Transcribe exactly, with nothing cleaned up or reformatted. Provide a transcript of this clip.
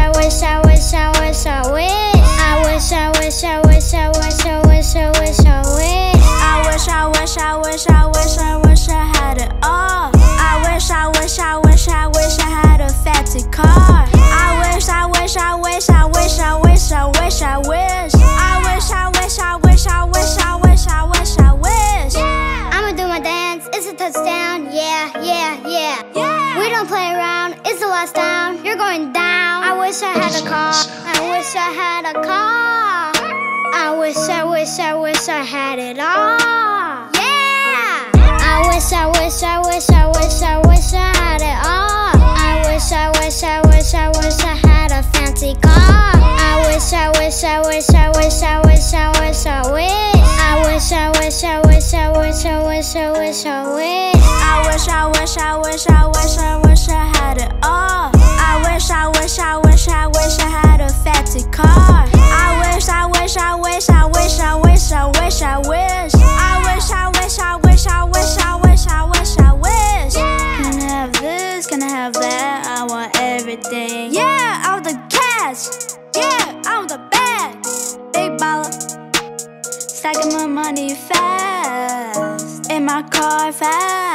I wish, I wish, I wish, I wish. I wish, I wish, I wish, I wish, I wish, I wish, I wish. I wish, I wish, I wish, I wish, I wish I had it all. I wish, I wish, I wish, I wish I had a fancy car. I wish, I wish, I wish, I wish, I wish, I wish, I wish. I wish, I wish, I wish, I wish, I wish, I wish, I wish. I'ma do my dance, it's a touchdown. Yeah, yeah, yeah. Yeah. We don't play around, it's the last down. You're going down. I wish I had a car. I wish I had a car. I wish, I wish, I wish I had it all. Yeah. I wish, I wish, I wish, I wish, I wish I had it all. I wish, I wish, I wish, I wish I had a fancy car. I wish, I wish, I wish, I wish, I wish, I wish, I wish. I wish, I wish, I wish, I wish, I wish, I wish, I wish. I wish, I wish, I wish, I wish, I wish I had it all. I wish, I wish, I wish, I wish I had a fancy car. I wish, I wish, I wish, I wish, I wish, I wish, I wish. I wish, I wish, I wish, I wish, I wish, I wish, I wish. Can I have this? Can I have that? I want everything. Yeah, I want the cash. Yeah, I want the bag. Big baller. Stacking my money fast. In my car fast.